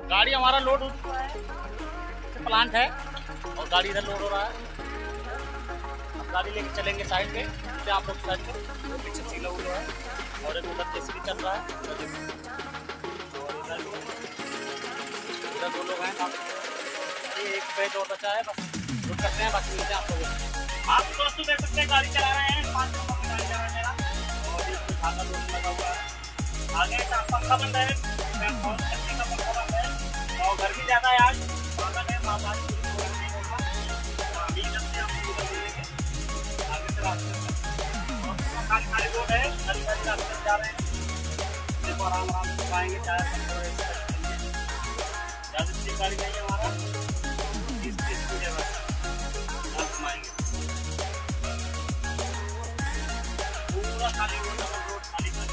गाड़ी हमारा लोड हो चुका है, प्लांट है और गाड़ी इधर लोड हो रहा है। अब गाड़ी लेके चलेंगे साइड पे, तो आप लोग साइड पे, वो पीछे सीला हुआ है और एक उधर जेसीबी चल रहा है और इधर दो लोग हैं। ये एक पेज और बचा है, बस रुक करते हैं, बाकी मिलते हैं आप लोगों को। आप दोस्तों देख सकते हैं गाड़ी चला रहे हैं, 5 नंबर की गाड़ी चला रहे हैं और ये धागा दोस्त लगा हुआ है। आगे का पंखा बंद है, चलने का पंखा बंद है और गर्मी ज़्यादा है आज, बादल है, बारिश नहीं होगा। अभी जब से हम उधर मिलेंगे आगे से रास्ते में और खाली खाली रोड है, खाली खाली रास्ते में जा रहे हैं। देखो आराम आराम से पाएंगे, चाय ज़्यादा तेज गाड़ी नहीं है हमारा, 30 स्पीड है, बस घुमाएंगे पूरा खाली रोड खाली खाली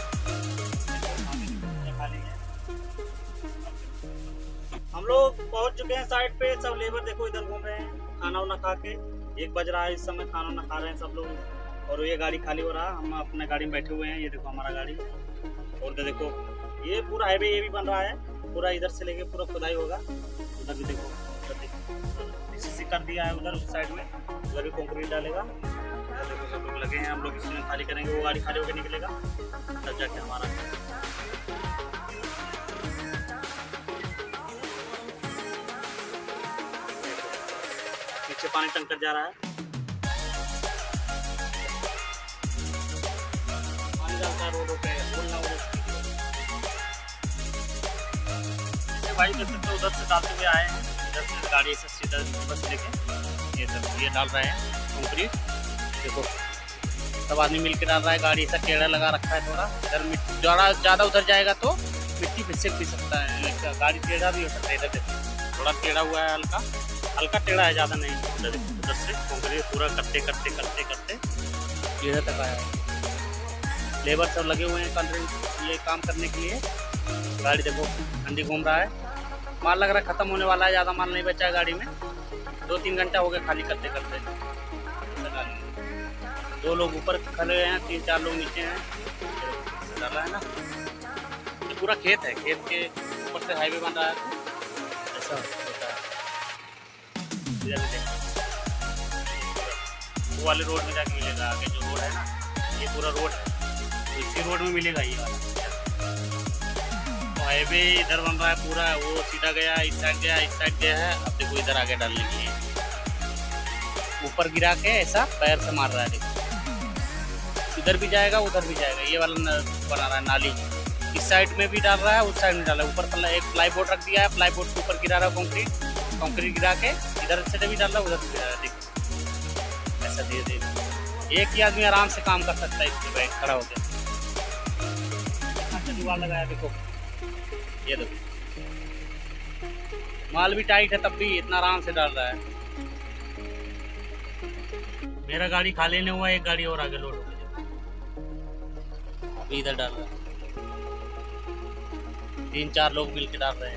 हम लोग पहुंच चुके हैं साइड पे। सब लेबर देखो इधर घूम रहे हैं, खाना वाना खा के 1 बज रहा है इस समय, खाना वाना खा रहे हैं सब लोग और ये गाड़ी खाली हो रहा है। हम अपने गाड़ी में बैठे हुए हैं, ये देखो हमारा गाड़ी और उधर देखो ये पूरा हाईवे ये भी बन रहा है, पूरा इधर से लेके पूरा खुदाई होगा। उधर भी देखो, उधर देखो सीसी कर दिया है उधर उस साइड में, उधर भी कंक्रीट डालेगा। उधर देखो सब लोग लगे हैं, हम लोग इसमें खाली करेंगे, वो गाड़ी खाली होकर निकलेगा तब जाके हमारा। नीचे पानी टंकर जा रहा है, पानी डालता है रोडों पे, बोलना भाई देख सकते उधर से डालते हुए आए हैं, इधर से गाड़ी से सीधा बस लेके ये डाल रहे हैं कंक्रीट। देखो सब आदमी मिलके डाल रहा है, गाड़ी ऐसा टेढ़ा लगा रखा है थोड़ा, इधर मिट्टी ज़्यादा उधर जाएगा तो मिट्टी फिसक भी सकता है, गाड़ी टेढ़ा भी हो सकता है। इधर देखो थोड़ा टेढ़ा हुआ है, हल्का टेढ़ा है, ज़्यादा नहीं। उधर से कंक्रीट पूरा करते इधर तक आया है। लेबर सब लगे हुए हैं ये काम करने के लिए। गाड़ी देखो ठंडी घूम रहा है, माल लग रहा है ख़त्म होने वाला है, ज़्यादा माल नहीं बचा है गाड़ी में। 2-3 घंटा हो गया खाली करते। 2 लोग ऊपर खड़े हैं, 3-4 लोग नीचे हैं। डाला है ना, ये पूरा खेत है, खेत के ऊपर से हाईवे बन रहा है, ऐसा होता है। वो वाले रोड में जाके मिलेगा, आगे जो रोड है ना, ये पूरा रोड है, तो इसी रोड में मिलेगा ये वाला। हाईवे इधर बन रहा है पूरा, वो सीधा गया, इस साइड गया, इस साइड गया है। अब देखो इधर आगे डालने के लिए ऊपर गिरा के ऐसा पैर से मार रहा है, देखो इधर भी जाएगा उधर भी जाएगा। ये वाला बना रहा है नाली, इस साइड में भी डाल रहा है, उस साइड में डाल रहा है। ऊपर एक प्लाई बोर्ड रख दिया है, प्लाई बोर्ड के ऊपर गिरा रहा है कंक्रीट गिरा के, इधर से भी डाल रहा है उधर से भी डाल रहा है। देखो ऐसा धीरे धीरे एक ही आदमी आराम से काम कर सकता है, इसमें बैठ खड़ा होकर। जुगाड़ लगाया देखो, ये देखो माल भी टाइट है, तब भी इतना आराम से डाल रहा है। मेरा गाड़ी खाली नहीं हुआ, एक गाड़ी और आगे लोड हो गई, अभी इधर डाल रहा है। 3-4 लोग मिलकर डाल रहे हैं।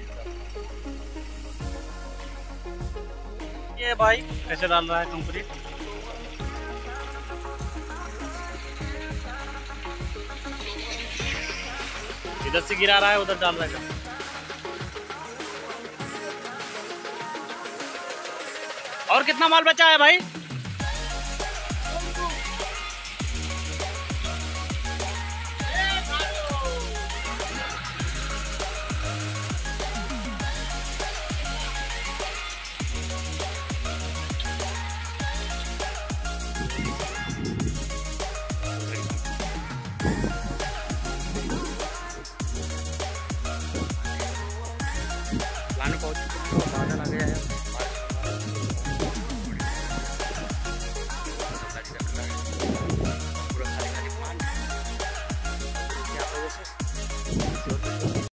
ये भाई कैसे डाल रहा है कंक्रीट, इधर से गिरा रहा है उधर डाल रहा है। और कितना माल बचा है भाई? लाने पहुंच चुके हैं, बादल आ गया है।